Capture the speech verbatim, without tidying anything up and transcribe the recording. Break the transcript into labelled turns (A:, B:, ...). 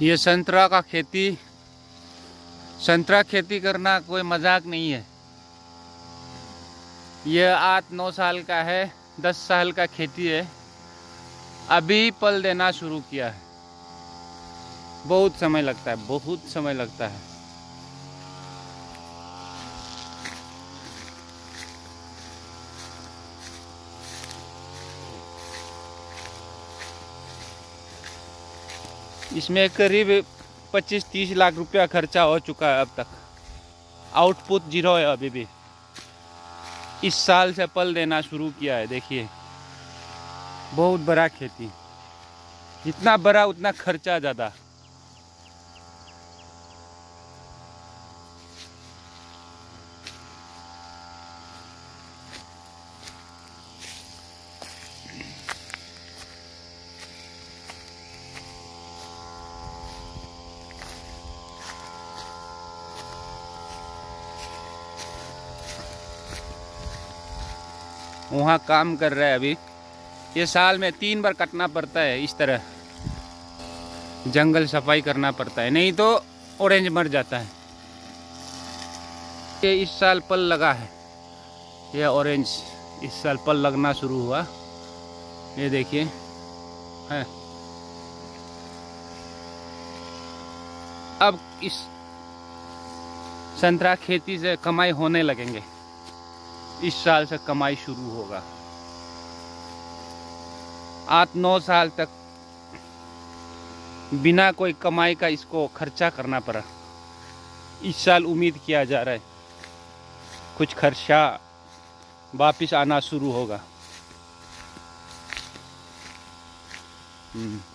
A: ये संतरा का खेती, संतरा खेती करना कोई मजाक नहीं है। ये आठ नौ साल का है, दस साल का खेती है, अभी फल देना शुरू किया है। बहुत समय लगता है, बहुत समय लगता है। इसमें करीब पच्चीस तीस लाख रुपया खर्चा हो चुका है अब तक। आउटपुट जीरो है अभी भी। इस साल से फल देना शुरू किया है। देखिए बहुत बड़ा खेती, जितना बड़ा उतना खर्चा ज़्यादा। वहाँ काम कर रहा है अभी। ये साल में तीन बार कटना पड़ता है, इस तरह जंगल सफाई करना पड़ता है, नहीं तो ऑरेंज मर जाता है। ये इस साल फल लगा है, ये ऑरेंज इस साल फल लगना शुरू हुआ। ये देखिए है। अब इस संतरा खेती से कमाई होने लगेंगे। इस साल से कमाई शुरू होगा। आठ नौ साल तक बिना कोई कमाई का इसको खर्चा करना पड़ा। इस साल उम्मीद किया जा रहा है कुछ खर्चा वापिस आना शुरू होगा। हम्म